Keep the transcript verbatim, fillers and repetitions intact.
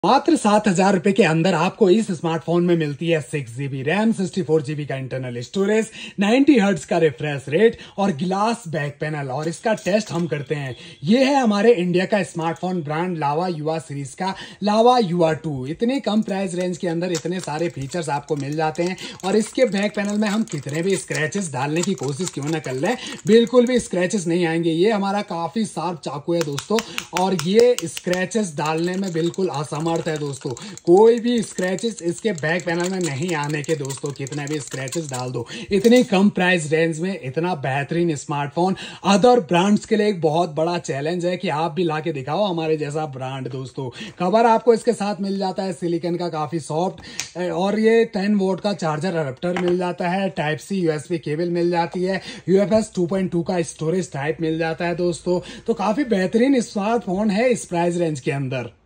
मात्र सात हजार रुपए के अंदर आपको इस स्मार्टफोन में मिलती है six GB RAM, sixty four GB का इंटरनल स्टोरेज, नाइंटी हर्ट्ज का रिफ्रेश रेट और ग्लास बैक पैनल। और इसका टेस्ट हम करते हैं। ये है हमारे इंडिया का स्मार्टफोन ब्रांड लावा युवा सीरीज का लावा युवा टू। इतने कम प्राइस रेंज के अंदर इतने सारे फीचर्स आपको मिल जाते हैं और इसके बैक पैनल में हम कितने भी स्क्रैचेस डालने की कोशिश क्यों ना कर लें, बिल्कुल भी स्क्रैचेस नहीं आएंगे। ये हमारा काफी शार्प चाकू है दोस्तों और ये स्क्रैचेस डालने में बिल्कुल असमर्थ है दोस्तों। कोई भी स्क्रैचेस इसके बैक पैनल में नहीं आने के दोस्तों। कितने भी स्क्रैचेस डाल दो। इतनी कम प्राइस रेंज में इतना बेहतरीन स्मार्टफोन अदर ब्रांड्स के लिए एक बहुत बड़ा चैलेंज है कि आप भी लाके दिखाओ हमारे जैसा ब्रांड दोस्तों। कवर आपको इसके साथ मिल जाता है सिलिकॉन का, काफी सॉफ्ट, और ये टेन वोल्ट का चार्जर अडेप्टर मिल जाता है। टाइप सी यूएसबी केबल मिल जाती है। यूएफएस टू पॉइंट टू का स्टोरेज टाइप मिल जाता है दोस्तों। तो काफी बेहतरीन स्मार्टफोन है इस प्राइस रेंज के अंदर।